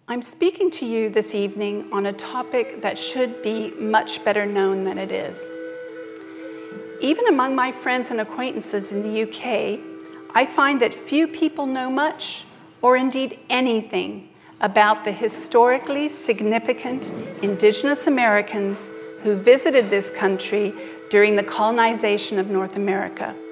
I'm speaking to you this evening on a topic that should be much better known than it is. Even among my friends and acquaintances in the UK, I find that few people know much, or indeed anything, about the historically significant Indigenous Americans who visited this country during the colonization of North America.